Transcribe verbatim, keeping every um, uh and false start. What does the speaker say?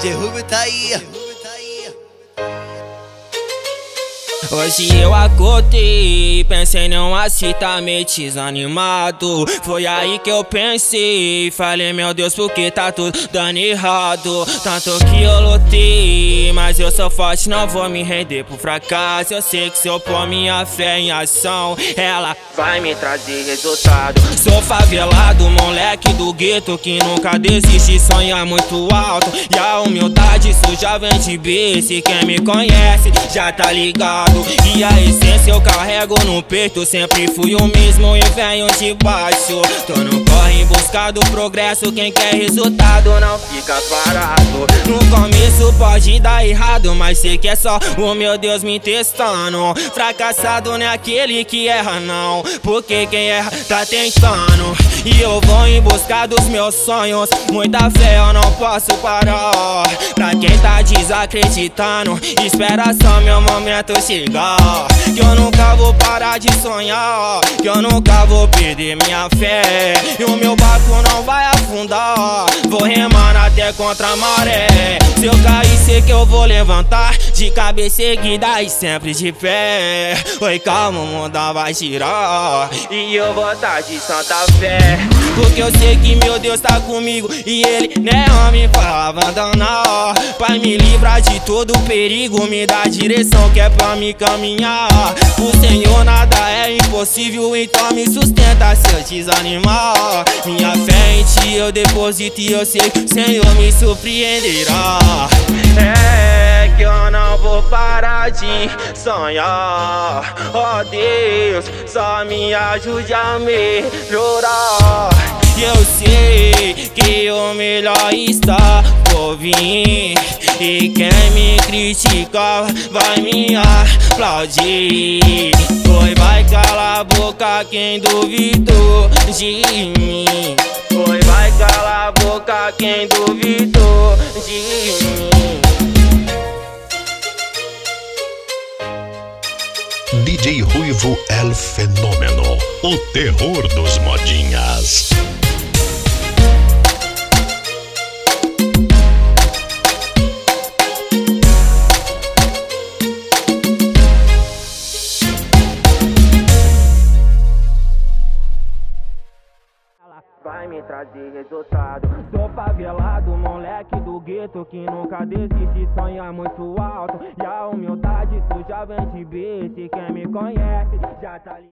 J Rubio tá aí. Hoje eu acordei, pensei não assim, tá meio desanimado. Foi aí que eu pensei, falei meu Deus, porque tá tudo dando errado. Tanto que eu lutei, mas eu sou forte, não vou me render pro fracasso. Eu sei que se eu pôr minha fé em ação, ela vai me trazer resultado. Sou favelado, moleque do gueto que nunca desiste, sonha muito alto. E a humildade isso já vem de berço, quem me conhece já tá ligado. E a essência eu carrego no peito, sempre fui o mesmo e venho de baixo. Tô no corre em busca do progresso, quem quer resultado não fica parado. No começo pode dar errado, mas sei que é só o meu Deus me testando. Fracassado não é aquele que erra não, porque quem erra tá tentando. E eu vou em busca dos meus sonhos, muita fé eu não posso parar. Pra quem tá desacreditando, espera só meu momento chegar. Que eu nunca vou parar de sonhar, que eu nunca vou perder minha fé. E o meu barco não vai afundar, vou remar até contra a maré. Se eu cair sei que eu vou levantar, de cabeça erguida e sempre de pé. Oi, calma, o mundo vai girar e eu vou tá de santa fé, porque eu sei que meu Deus tá comigo e Ele não é homem pra abandonar. Pai, me livrar de todo perigo, me dá a direção que é pra me caminhar. O Senhor nada é impossível, então me sustenta se eu desanimar. Minha fé em Ti eu deposito e eu sei que o Senhor me surpreenderá. É que eu não vou parar de sonhar. Oh Deus, só me ajude a melhorar. Eu sei que o melhor está por vir, e quem me critica vai me aplaudir. Foi, vai calar a boca quem duvidou de mim. Foi, vai calar a boca quem duvidou de mim. D J Ruivo El Fenômeno, o terror dos modinhas. Vai me trazer resultado. Sou favelado, moleque do gueto que nunca desiste, sonha muito alto. E a humildade isso já vem de berço, quem me conhece já tá ligado.